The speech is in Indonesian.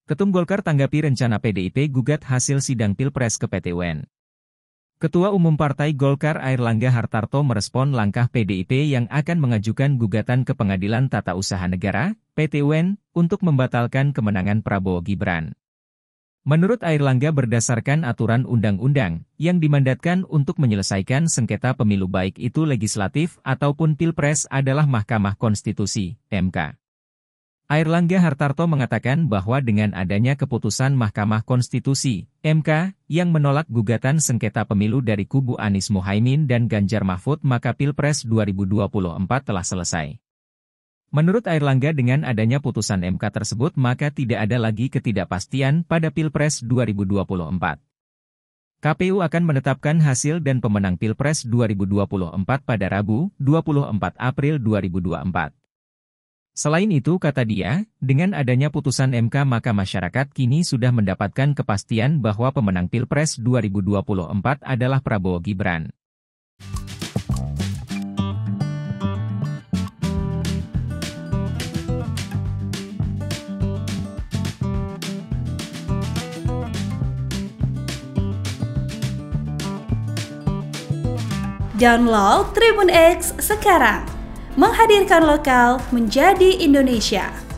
Ketum Golkar tanggapi rencana PDIP gugat hasil sidang Pilpres ke PT UN. Ketua Umum Partai Golkar Airlangga Hartarto merespon langkah PDIP yang akan mengajukan gugatan ke Pengadilan Tata Usaha Negara, PT UN, untuk membatalkan kemenangan Prabowo Gibran. Menurut Airlangga berdasarkan aturan undang-undang, yang dimandatkan untuk menyelesaikan sengketa pemilu baik itu legislatif ataupun Pilpres adalah Mahkamah Konstitusi, MK. Airlangga Hartarto mengatakan bahwa dengan adanya keputusan Mahkamah Konstitusi, MK, yang menolak gugatan sengketa pemilu dari kubu Anies Muhaimin dan Ganjar Mahfud maka Pilpres 2024 telah selesai. Menurut Airlangga dengan adanya putusan MK tersebut maka tidak ada lagi ketidakpastian pada Pilpres 2024. KPU akan menetapkan hasil dan pemenang Pilpres 2024 pada Rabu, 24 April 2024. Selain itu kata dia, dengan adanya putusan MK maka masyarakat kini sudah mendapatkan kepastian bahwa pemenang Pilpres 2024 adalah Prabowo Gibran. Download Tribun X sekarang, menghadirkan lokal menjadi Indonesia.